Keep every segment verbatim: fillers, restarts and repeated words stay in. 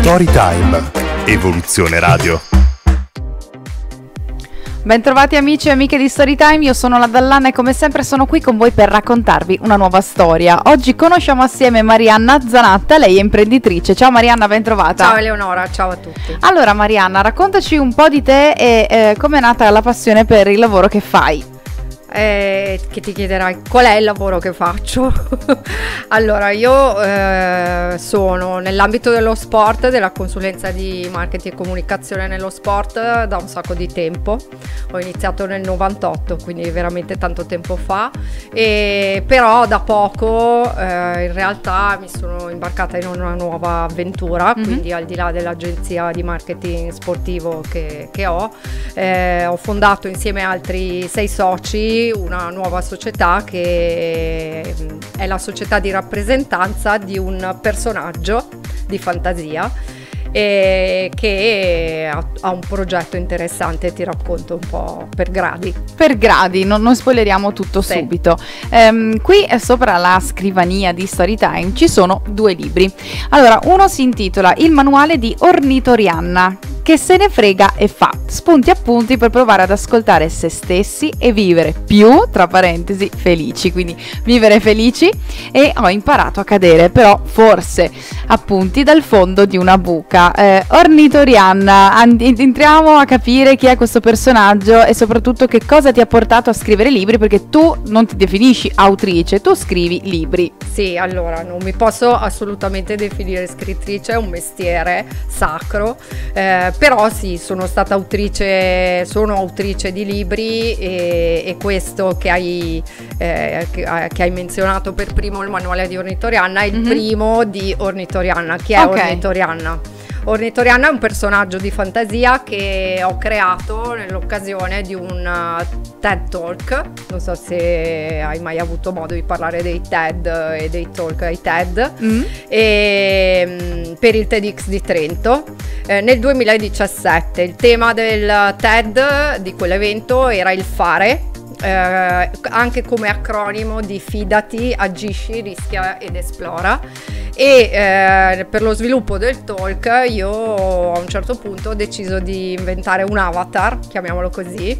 Storytime, Evoluzione Radio. Bentrovati amici e amiche di Storytime, io sono la Dallana e come sempre sono qui con voi per raccontarvi una nuova storia. Oggi conosciamo assieme Marianna Zanatta, lei è imprenditrice. Ciao Marianna, bentrovata. Ciao Eleonora, ciao a tutti. Allora Marianna, raccontaci un po' di te e eh, come è nata la passione per il lavoro che fai. Eh, che ti chiederai qual è il lavoro che faccio. Allora io eh, sono nell'ambito dello sport, della consulenza di marketing e comunicazione nello sport da un sacco di tempo. Ho iniziato nel novantotto, quindi veramente tanto tempo fa, e però da poco eh, in realtà mi sono imbarcata in una nuova avventura. Mm-hmm. Quindi al di là dell'agenzia di marketing sportivo che, che ho eh, ho fondato insieme a altri sei soci una nuova società che è la società di rappresentanza di un personaggio di fantasia e che ha un progetto interessante. Ti racconto un po' per gradi. Per gradi, non, non spoileriamo tutto sì. subito. Ehm, qui sopra la scrivania di Storytime ci sono due libri. Allora, uno si intitola Il manuale di Ornitorianna, che se ne frega e fa spunti appunti per provare ad ascoltare se stessi e vivere più, tra parentesi, felici. Quindi vivere felici. E ho imparato a cadere, però forse appunti dal fondo di una buca. eh, Ornitorianna, and- entriamo a capire chi è questo personaggio e soprattutto che cosa ti ha portato a scrivere libri, perché tu non ti definisci autrice, tu scrivi libri. Sì, allora non mi posso assolutamente definire scrittrice, è un mestiere sacro, eh, però sì, sono stata autrice, sono autrice di libri e, e questo che hai, eh, che, che hai menzionato per primo, il manuale di Ornitorianna, è il mm-hmm. primo di Ornitorianna. Chi è okay. Ornitorianna? Ornitorianna è un personaggio di fantasia che ho creato nell'occasione di un TED Talk. Non so se hai mai avuto modo di parlare dei TED e dei talk ai TED, mm. e, per il TEDx di Trento eh, nel duemiladiciassette. Il tema del TED di quell'evento era il fare, Eh, anche come acronimo di fidati, agisci, rischia ed esplora. E eh, per lo sviluppo del talk io a un certo punto ho deciso di inventare un avatar, chiamiamolo così,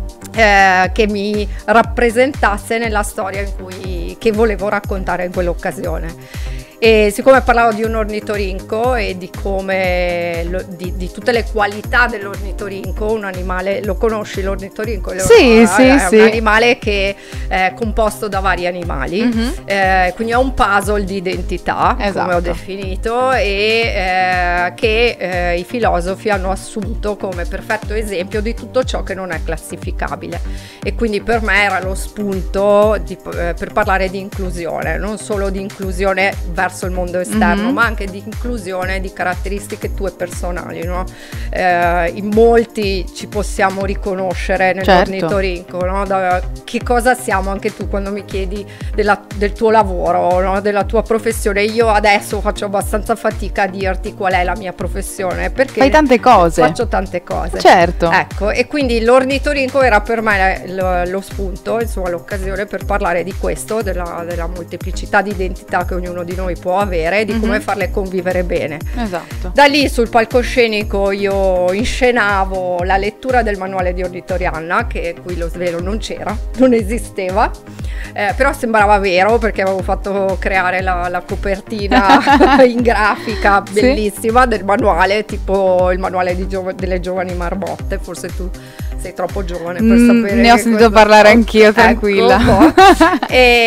eh, che mi rappresentasse nella storia in cui, che volevo raccontare in quell'occasione. E siccome parlavo di un ornitorinco e di come lo, di, di tutte le qualità dell'ornitorinco, un animale, lo conosci l'ornitorinco? Sì, sì, è sì. un animale che è composto da vari animali, mm-hmm. eh, quindi è un puzzle di identità, esatto. come ho definito, e eh, che eh, i filosofi hanno assunto come perfetto esempio di tutto ciò che non è classificabile. E quindi per me era lo spunto di, eh, per parlare di inclusione, non solo di inclusione verso il mondo esterno, mm-hmm. ma anche di inclusione di caratteristiche tue personali, no? Eh, in molti ci possiamo riconoscere nell'ornitorinco, certo. no? Da, che cosa siamo anche tu quando mi chiedi della, del tuo lavoro, no? Della tua professione. Io adesso faccio abbastanza fatica a dirti qual è la mia professione, perché fai tante cose, faccio tante cose, certo. Ecco, e quindi l'ornitorinco era per me lo, lo spunto, insomma l'occasione per parlare di questo, della, della molteplicità di identità che ognuno di noi può avere, di come mm-hmm. farle convivere bene. Esatto. Da lì sul palcoscenico io inscenavo la lettura del manuale di Ornitorianna, che qui lo svelo non c'era, non esisteva, eh, però sembrava vero perché avevo fatto creare la, la copertina in grafica bellissima, sì. del manuale, tipo il manuale di gio- delle giovani marmotte. Forse tu sei troppo giovane per mm, sapere. Ne ho sentito parlare anch'io, tranquilla. Ecco,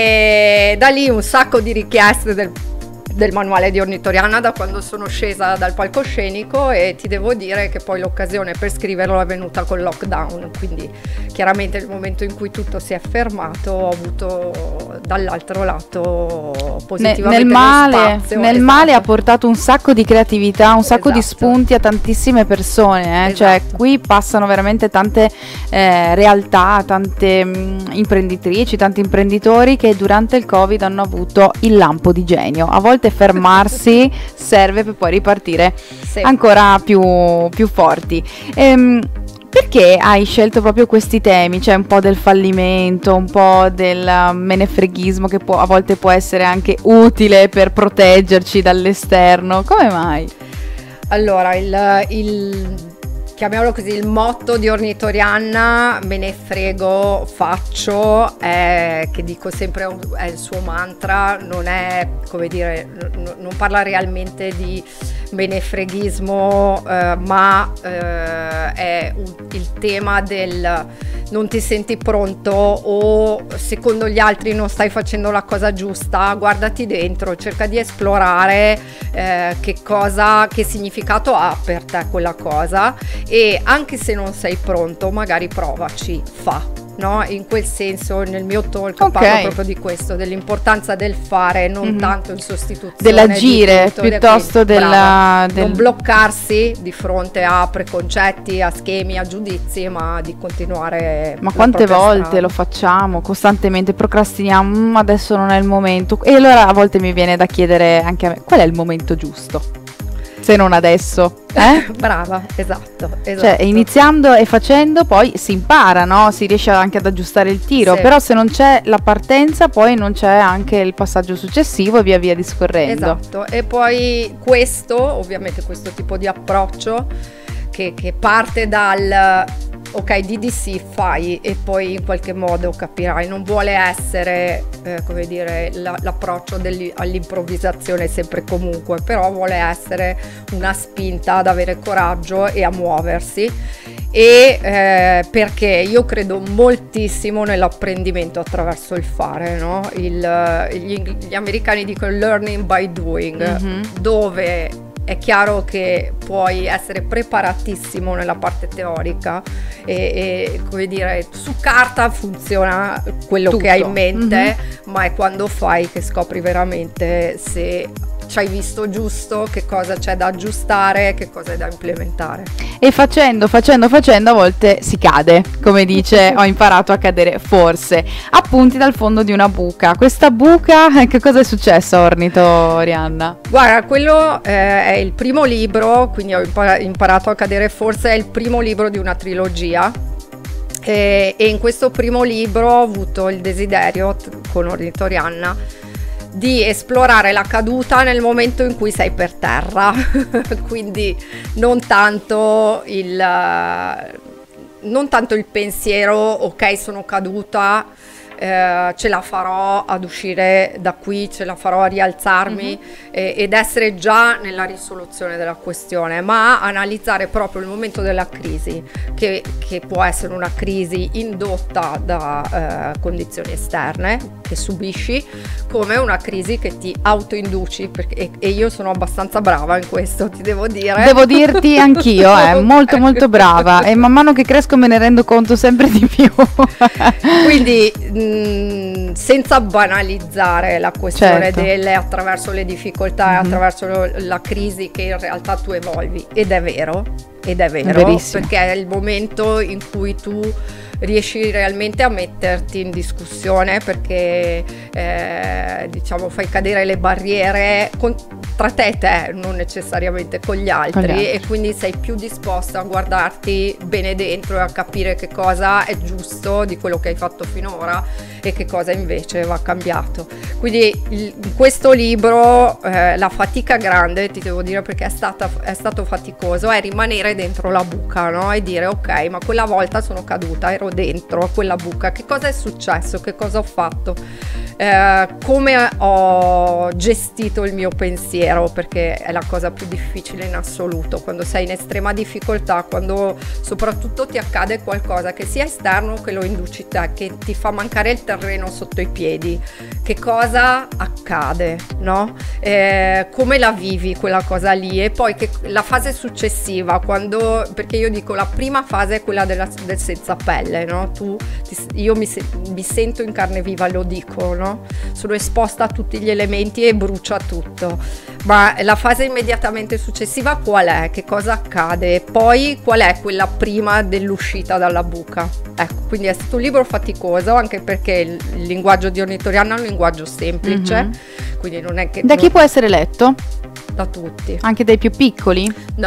e da lì un sacco di richieste del del manuale di Ornitorianna da quando sono scesa dal palcoscenico, e ti devo dire che poi l'occasione per scriverlo è venuta col lockdown, quindi chiaramente nel momento in cui tutto si è fermato ho avuto dall'altro lato positivamente nel male, spazio, nel esatto. male ha portato un sacco di creatività, un sacco esatto. di spunti a tantissime persone, eh? esatto. Cioè qui passano veramente tante eh, realtà, tante mh, imprenditrici, tanti imprenditori che durante il Covid hanno avuto il lampo di genio. A volte fermarsi serve per poi ripartire sì. ancora più, più forti. Ehm, perché hai scelto proprio questi temi? Cioè un po' del fallimento, un po' del menefreghismo che può, a volte può essere anche utile per proteggerci dall'esterno. Come mai? Allora, il, il chiamiamolo così, il motto di Ornitorianna, me ne frego, faccio, è, che dico sempre è il suo mantra, non è, come dire, n- non parla realmente di menefreghismo, eh, ma eh, è un, il tema del non ti senti pronto o secondo gli altri non stai facendo la cosa giusta, guardati dentro, cerca di esplorare eh, che cosa, che significato ha per te quella cosa, e anche se non sei pronto magari provaci, fa. No? In quel senso, nel mio talk okay. parlo proprio di questo, dell'importanza del fare, non mm-hmm. tanto in sostituzione dell'agire, di tutto, piuttosto della, del... non bloccarsi di fronte a preconcetti, a schemi, a giudizi, ma di continuare. Ma quante volte strada. Lo facciamo costantemente, procrastiniamo, mm, adesso non è il momento, e allora a volte mi viene da chiedere anche a me, qual è il momento giusto? Se non adesso, eh? Brava, esatto, esatto. Cioè, iniziando e facendo poi si impara, no? Si riesce anche ad aggiustare il tiro, sì. Però se non c'è la partenza poi non c'è anche il passaggio successivo e via via discorrendo. Esatto, e poi questo, ovviamente questo tipo di approccio che, che parte dal ok, D D C fai e poi in qualche modo capirai, non vuole essere eh, come dire la, l'approccio all'improvvisazione sempre e comunque, però vuole essere una spinta ad avere coraggio e a muoversi, e eh, perché io credo moltissimo nell'apprendimento attraverso il fare, no? il, gli, gli americani dicono learning by doing, mm-hmm. dove è chiaro che puoi essere preparatissimo nella parte teorica e, e come dire, su carta funziona quello tutto che hai in mente, mm-hmm. ma è quando fai che scopri veramente se ci hai visto giusto, che cosa c'è da aggiustare, che cosa è da implementare. E facendo, facendo, facendo a volte si cade, come dice ho imparato a cadere forse. Appunti dal fondo di una buca. Questa buca, che cosa è successo a Ornitorianna? Guarda, quello eh, è il primo libro, quindi ho impar- imparato a cadere forse, è il primo libro di una trilogia. E, e in questo primo libro ho avuto il desiderio t- con Ornitorianna di esplorare la caduta nel momento in cui sei per terra, quindi non tanto il non tanto il pensiero ok sono caduta, eh, ce la farò ad uscire da qui, ce la farò a rialzarmi, mm-hmm. eh, ed essere già nella risoluzione della questione, ma analizzare proprio il momento della crisi, che, che può essere una crisi indotta da eh, condizioni esterne che subisci, come una crisi che ti autoinduci, perché, e, e io sono abbastanza brava in questo, ti devo dire. Devo dirti anch'io, eh, molto molto brava, e man mano che cresco me ne rendo conto sempre di più. Quindi mh, senza banalizzare la questione, certo. delle attraverso le difficoltà, mm-hmm. attraverso la crisi che in realtà tu evolvi, ed è vero, ed è vero, è perché è il momento in cui tu riesci realmente a metterti in discussione, perché eh, diciamo fai cadere le barriere con, tra te e te, non necessariamente con gli altri, con gli altri, e quindi sei più disposta a guardarti bene dentro e a capire che cosa è giusto di quello che hai fatto finora e che cosa invece va cambiato. Quindi il, in questo libro eh, la fatica grande, ti devo dire, perché è, stata, è stato faticoso, è rimanere dentro la buca, no? E dire ok, ma quella volta sono caduta, ero dentro a quella buca, che cosa è successo, che cosa ho fatto, eh, come ho gestito il mio pensiero, perché è la cosa più difficile in assoluto quando sei in estrema difficoltà, quando soprattutto ti accade qualcosa che sia esterno che lo induci te, che ti fa mancare il terreno sotto i piedi. Che cosa accade, no? Eh, come la vivi quella cosa lì, e poi che la fase successiva, quando, perché io dico la prima fase è quella della, del senza pelle, no? Tu, ti, io mi, mi sento in carne viva, lo dico, no? Sono esposta a tutti gli elementi e brucia tutto, ma la fase immediatamente successiva qual è? Che cosa accade? Poi qual è quella prima dell'uscita dalla buca? Ecco, quindi è stato un libro faticoso, anche perché il, il linguaggio di Ornitorianna è un linguaggio semplice, mm-hmm. quindi non è che... Da non... chi può essere letto? Da tutti. Anche dai più piccoli? No,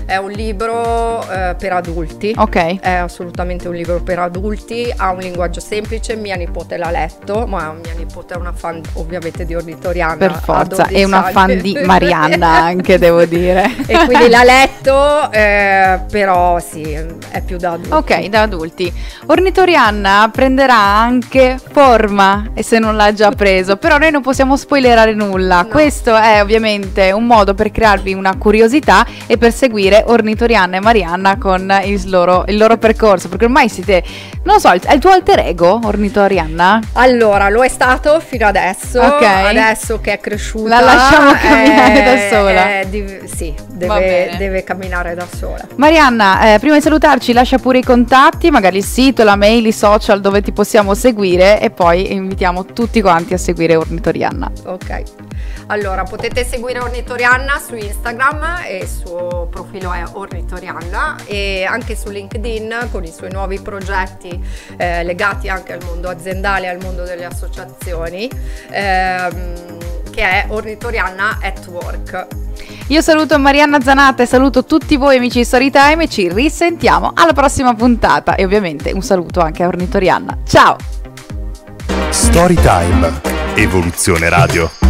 è un libro eh, per adulti. Ok. È assolutamente un libro per adulti, ha un linguaggio semplice, mia nipote l'ha letto, ma mia nipote è una fan ovviamente di Ornitoriana. Per forza, è una anni. fan di Marianna anche, devo dire. E quindi l'ha letto, eh, però sì, è più da adulti. Ok, da adulti. Ornitorianna prenderà anche forma, e se non l'ha già preso, però noi non possiamo spoilerare nulla. No. Questo è ovviamente un modo per crearvi una curiosità e per seguire Ornitorianna e Marianna con il loro, il loro percorso, perché ormai siete, non so, è il tuo alter ego, Ornitorianna? Allora, lo è stato fino adesso, Ok. adesso che è cresciuta. La lasciamo camminare eh, da sola. eh, di- sì, Va deve, bene. deve camminare da sola. Marianna, eh, prima di salutarci lascia pure i contatti, magari il sito, la mail, i social dove ti possiamo seguire, e poi invitiamo tutti quanti a seguire Ornitorianna. Ok, allora potete seguire Ornitorianna su Instagram e il suo profilo è Ornitorianna, e anche su LinkedIn con i suoi nuovi progetti eh, legati anche al mondo aziendale e al mondo delle associazioni, ehm, che è Ornitorianna at Work. Io saluto Marianna Zanata e saluto tutti voi amici di Storytime e ci risentiamo alla prossima puntata, e ovviamente un saluto anche a Ornitorianna. Ciao! Storytime. Evoluzione Radio.